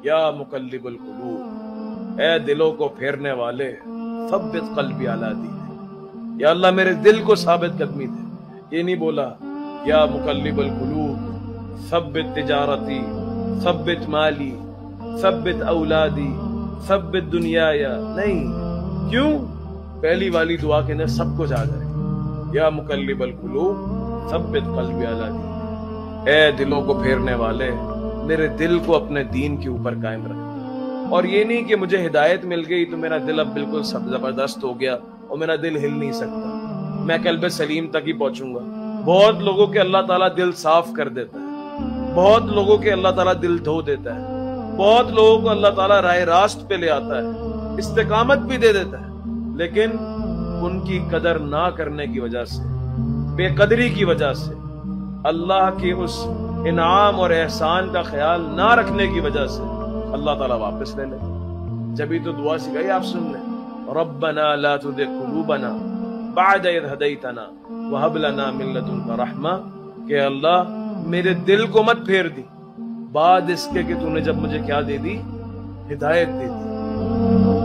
یا مقلب القلوب، اے دلوں کو پھیرنے والے، ثبت قلبی علی دینک، یا اللہ میرے دل کو ثابت قدمی دے۔ یہ نہیں بولا یا مقلب القلوب ثبت تجارتی، ثبت مالی، ثبت اولادی، ثبت دنیایا، نہیں۔ کیوں؟ پہلی والی دعا کے اندر سب کچھ آ جائے، یا مقلب القلوب ثبت قلبی علی دینک، اے دلوں کو پھیرنے والے میرے دل کو اپنے دین کے اوپر قائم رکھ۔ اور یہ نہیں کہ مجھے ہدایت مل گئی تو میرا دل اب بالکل سب زبردست ہو گیا اور میرا دل ہل نہیں سکتا، میں قلب سلیم تک ہی پہنچوں گا۔ بہت لوگوں کے اللہ تعالیٰ دل صاف کر دیتا ہے، بہت لوگوں کے اللہ تعالیٰ دل دھو دیتا ہے، بہت لوگوں کو اللہ تعالیٰ راہ راست پہ لے آتا ہے، استقامت بھی دے دیتا ہے، لیکن ان کی قدر نہ کرنے کی وجہ سے، بے قدری کی وجہ سے، اللہ کی اس انعام اور احسان کا خیال نہ رکھنے کی وجہ سے اللہ تعالیٰ واپس لے لے۔ جبھی تو دعا سکھائی آپ سن لیں، ربنا لا تزغ قلوبنا بعد اذ ہدیتنا وہب لنا من لدنک رحمہ، کہ اللہ میرے دل کو مت پھیر دی بعد اس کے کہ تو نے جب مجھے کیا دے دی، ہدایت دے دی۔